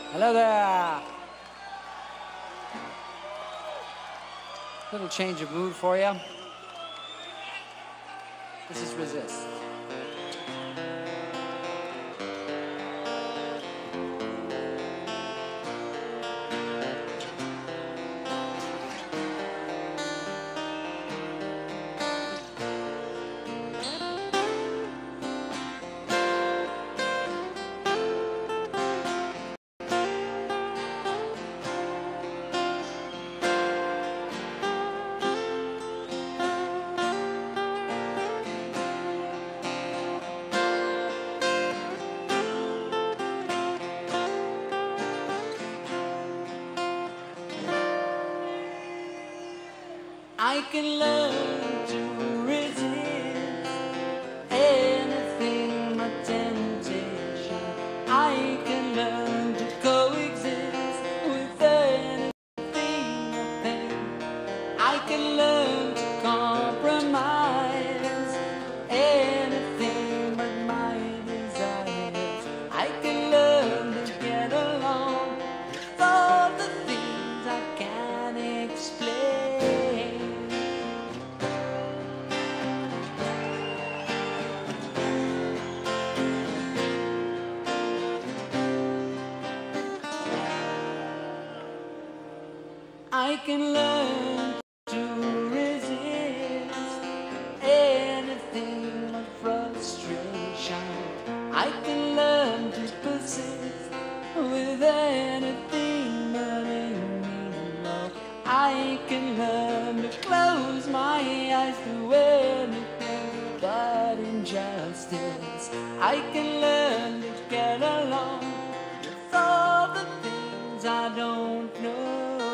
Hello there. Little change of mood for you. This is Resist. I can learn to resist anything but temptation. I can learn to coexist with anything but pain. I can learn to compromise anything but my desires. I can learn to get along with all the things I can't explain. I can learn to resist anything but frustration. I can learn to persist with anything but aiming low. I can learn to close my eyes to anything but injustice. I can learn to get along with all the things I don't know.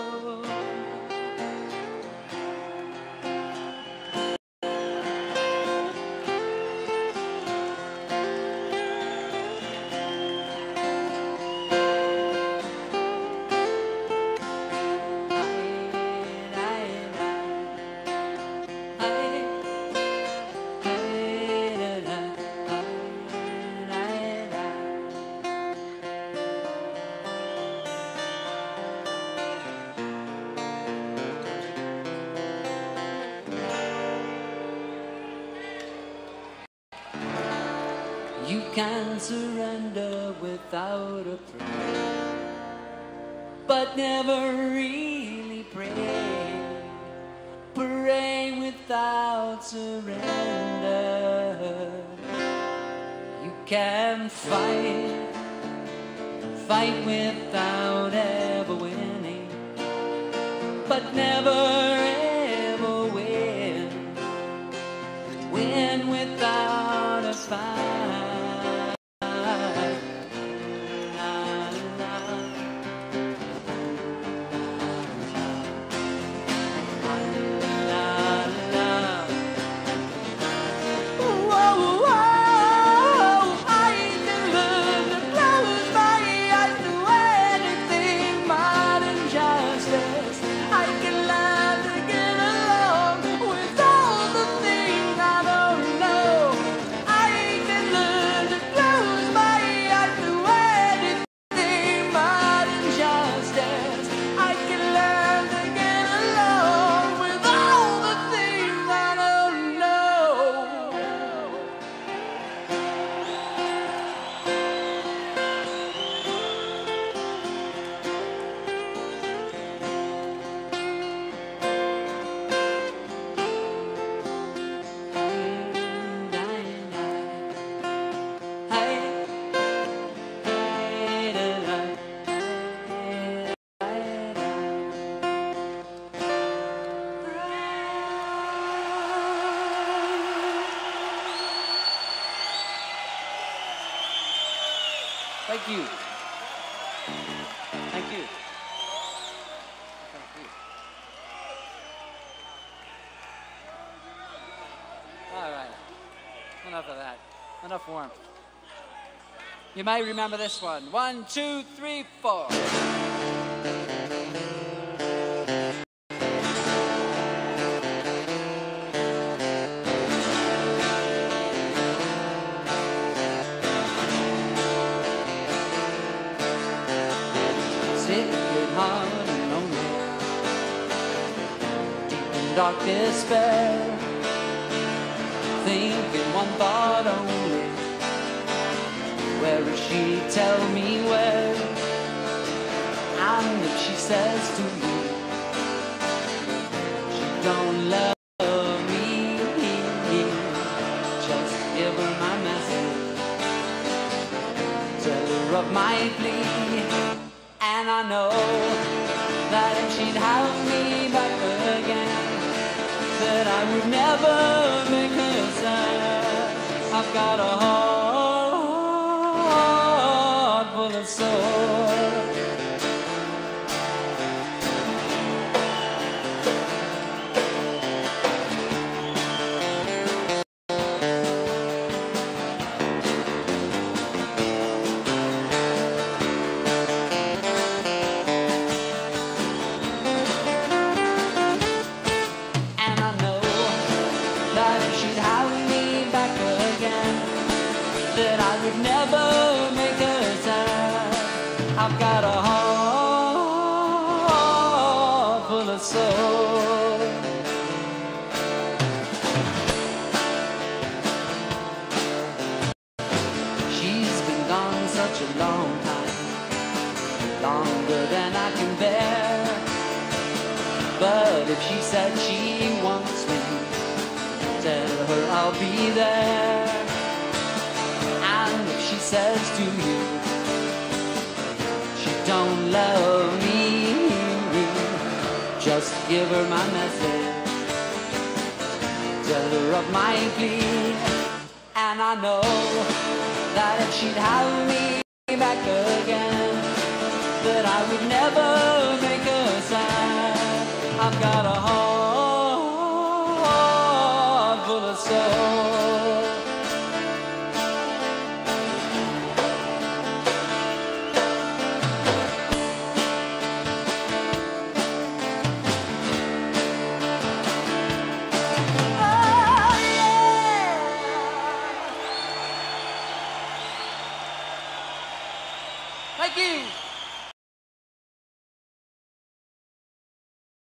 You can surrender without a prayer, but never really pray. Pray without surrender. You can fight without ever winning, but never ever win without a fight. Thank you. Thank you. Thank you. All right. Enough of that. Enough warmth. You might remember this one. 1, 2, 3, 4. dark despair, thinking one thought only, where is she? Tell me where. And if she says to you she don't love me, just give her my message, tell her of my plea. And I know that if she'd have me back again, that I would never make her sad. I've got a heart full of sore. That I would never make her sad. I've got a heart full of soul. She's been gone such a long time, longer than I can bear. But if she said she wants me, tell her I'll be there. She says to you she don't love me, just give her my message, tell her of my plea. And I know that if she'd have me back again, that I would never make her sad. I've got a heart full of soul. Thank you.